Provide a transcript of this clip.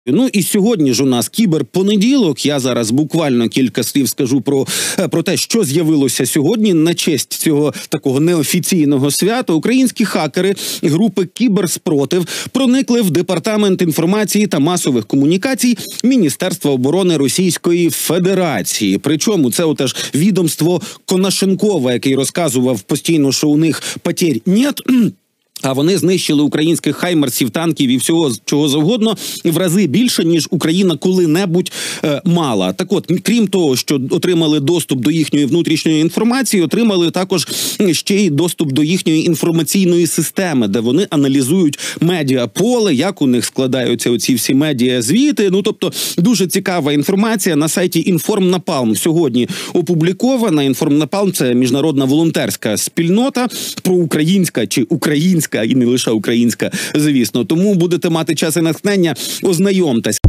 Ну і сьогодні ж у нас кіберпонеділок. Я зараз буквально кілька слів скажу про те, що з'явилося сьогодні на честь цього такого неофіційного свята. Українські хакери групи «Кіберспротив» проникли в Департамент інформації та масових комунікацій Міністерства оборони Російської Федерації. Причому це отеж відомство Конашенкова, який розказував постійно, що у них потерь нет. А вони знищили українських хаймерсів, танків і всього, чого завгодно, в рази більше, ніж Україна коли-небудь мала. Так от, крім того, що отримали доступ до їхньої внутрішньої інформації, отримали також ще й доступ до їхньої інформаційної системи, де вони аналізують медіаполе, як у них складаються оці всі медіазвіти. Ну, тобто, дуже цікава інформація на сайті Інформнапалм сьогодні опублікована. Інформнапалм – це міжнародна волонтерська спільнота, проукраїнська чи українська, і не лише українська, звісно. Тому будете мати час і натхнення, ознайомтесь.